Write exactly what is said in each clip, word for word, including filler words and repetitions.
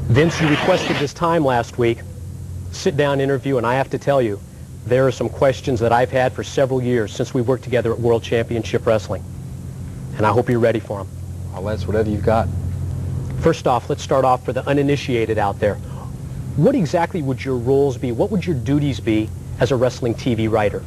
Vince, you requested this time last week, sit-down interview, and I have to tell you, there are some questions that I've had for several years since we worked together at World Championship Wrestling, and I hope you're ready for them. Well, that's whatever you've got. First off, let's start off for the uninitiated out there. What exactly would your roles be? What would your duties be as a wrestling T V writer?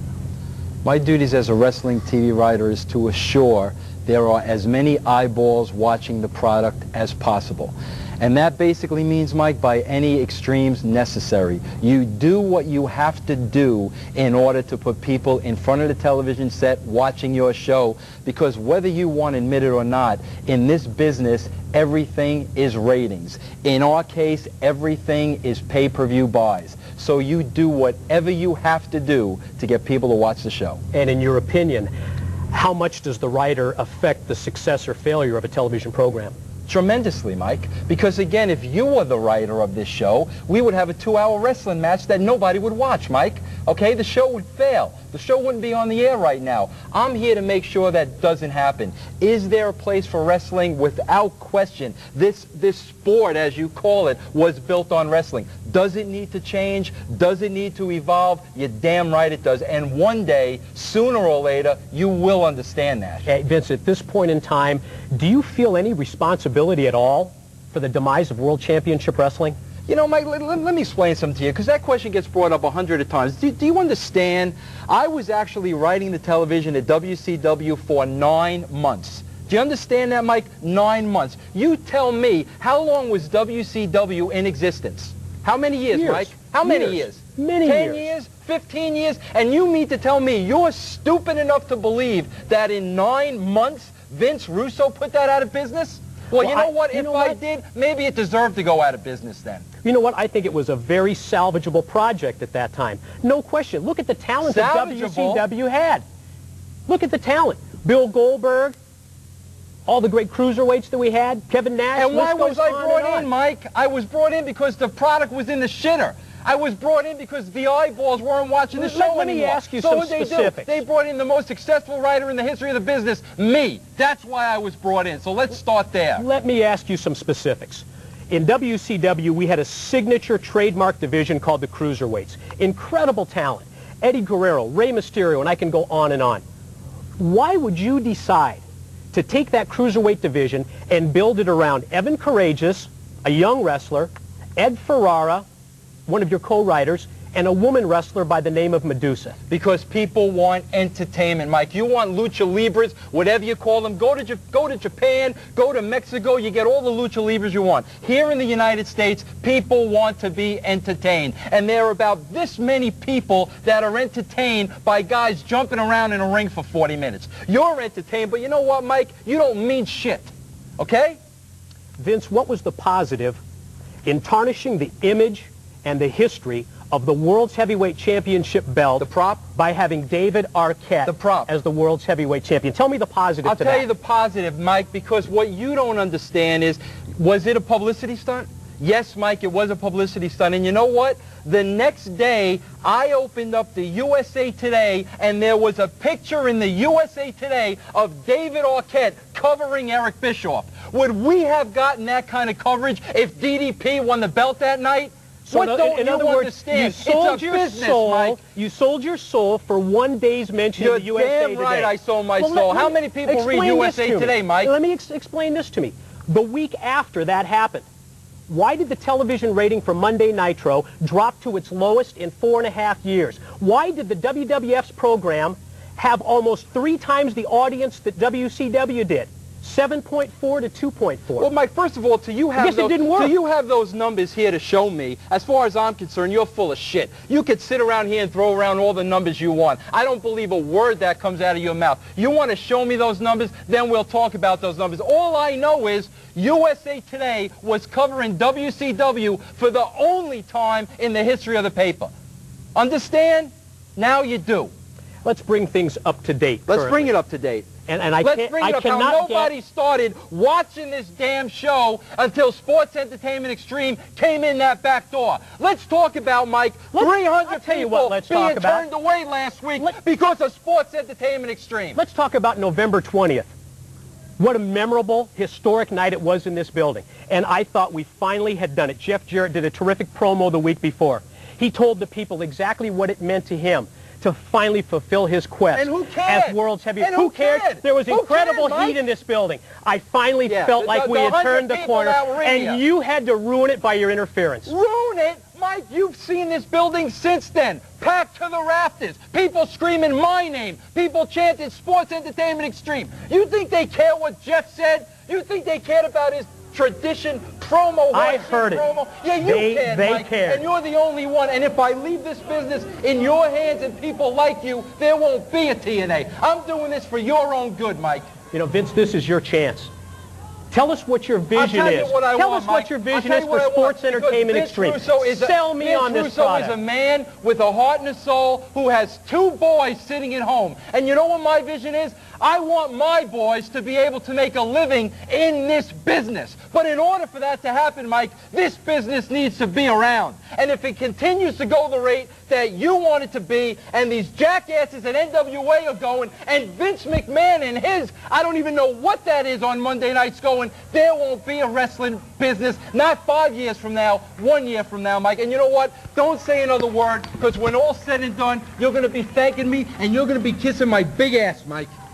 My duties as a wrestling T V writer is to assure there are as many eyeballs watching the product as possible. And that basically means, Mike, by any extremes necessary. You do what you have to do in order to put people in front of the television set watching your show, because whether you want to admit it or not, in this business, everything is ratings. In our case, everything is pay-per-view buys. So you do whatever you have to do to get people to watch the show. And in your opinion, how much does the writer affect the success or failure of a television program? Tremendously, Mike, because again, if you were the writer of this show, we would have a two-hour wrestling match that nobody would watch, Mike. Okay, the show would fail. The show wouldn't be on the air right now. I'm here to make sure that doesn't happen. Is there a place for wrestling? Without question. This, this sport, as you call it, was built on wrestling. Does it need to change? Does it need to evolve? You're damn right it does. And one day, sooner or later, you will understand that. Hey, Vince, at this point in time, do you feel any responsibility at all for the demise of World Championship Wrestling? You know, Mike, let, let me explain something to you, because that question gets brought up a hundred times. Do, do you understand? I was actually writing the television at W C W for nine months. Do you understand that, Mike? Nine months. You tell me, how long was W C W in existence? How many years, years. Mike? How many years? years? Many Ten years. years? Fifteen years? And you mean to tell me you're stupid enough to believe that in nine months Vince Russo put that out of business? Well, Well, you know I- what? you If know I what? did, maybe it deserved to go out of business then. You know what? I think it was a very salvageable project at that time. No question. Look at the talent that W C W had. Look at the talent. Bill Goldberg, all the great cruiserweights that we had, Kevin Nash. And why list was goes I on brought and in, on. Mike? I was brought in because the product was in the shitter. I was brought in because the eyeballs weren't watching the Let- show let me anymore. ask you so some what they specifics. do? They brought in the most successful writer in the history of the business, me. That's why I was brought in. So let's start there. Let me ask you some specifics. In W C W, we had a signature trademark division called the Cruiserweights. Incredible talent. Eddie Guerrero, Rey Mysterio, and I can go on and on. Why would you decide to take that Cruiserweight division and build it around Evan Courageous, a young wrestler, Ed Ferrara, one of your co-writers, and a woman wrestler by the name of Medusa? Because people want entertainment, Mike. You want lucha libras, whatever you call them. Go to, J go to Japan, go to Mexico, you get all the lucha libras you want. Here in the United States, people want to be entertained. And there are about this many people that are entertained by guys jumping around in a ring for forty minutes. You're entertained, but you know what, Mike? You don't mean shit, okay? Vince, what was the positive in tarnishing the image and the history of the World's Heavyweight Championship belt? The prop? By having David Arquette The prop. as the World's Heavyweight Champion. Tell me the positive I'll to tell that. you the positive, Mike, because what you don't understand is, was it a publicity stunt? Yes, Mike, it was a publicity stunt. And you know what? The next day, I opened up the U S A Today, and there was a picture in the U S A Today of David Arquette covering Eric Bischoff. Would we have gotten that kind of coverage if D D P won the belt that night? So what in, don't in you other words, understand? you sold it's a your business, soul. Mike. You sold your soul for one day's mention You're in the U S A damn Today. right I sold my Well, soul. let- How let- many people read explain U S A this to me. Today, Mike? Let me ex explain this to me. The week after that happened, why did the television rating for Monday Nitro drop to its lowest in four and a half years? Why did the W W F's program have almost three times the audience that W C W did? seven point four to two point four. Well, Mike, first of all, till you have guess it those, didn't work. till you have those numbers here to show me, as far as I'm concerned, you're full of shit. You could sit around here and throw around all the numbers you want. I don't believe a word that comes out of your mouth. You want to show me those numbers? Then we'll talk about those numbers. All I know is U S A Today was covering W C W for the only time in the history of the paper. Understand? Now you do. Let's bring things up to date. Let's currently. bring it up to date. And, and I Let's can't, bring I it up how cannot nobody get, started watching this damn show until Sports Entertainment Extreme came in that back door. Let's talk about, Mike, Let's- three hundred I'll tell you people what, let's being talk about. turned away last week Let- because of Sports Entertainment Extreme. Let's talk about November twentieth. What a memorable, historic night it was in this building. And I thought we finally had done it. Jeff Jarrett did a terrific promo the week before. He told the people exactly what it meant to him to finally fulfill his quest and who cared? as world's heavyweight. And who, who cared? cared? There was who incredible cared, heat in this building. I finally yeah, felt the, like the, we the had turned the corner, and here. you had to ruin it by your interference. Ruin it? Mike, you've seen this building since then. Packed to the rafters. People screaming my name. People chanting Sports Entertainment Extreme. You think they care what Jeff said? You think they cared about his tradition promo? I heard it. Promo? Yeah, you they, cared, they Mike. cared. And you're the only one. And if I leave this business in your hands and people like you, there won't be a T N A. I'm doing this for your own good, Mike. You know, Vince, this is your chance. Tell us what your vision I'll tell is. you what I tell want, us Mike. what your I'll vision tell is you for what I Sports want, Entertainment Vince Extreme. Russo is a, Sell me Vince on this Russo product. is a man with a heart and a soul who has two boys sitting at home. And you know what my vision is? I want my boys to be able to make a living in this business. But in order for that to happen, Mike, this business needs to be around. And if it continues to go the rate that you want it to be, and these jackasses at N W A are going, and Vince McMahon and his, I don't even know what that is on Monday nights going, there won't be a wrestling business, not five years from now, one year from now, Mike. And you know what? Don't say another word, because when all's said and done, you're going to be thanking me, and you're going to be kissing my big ass, Mike.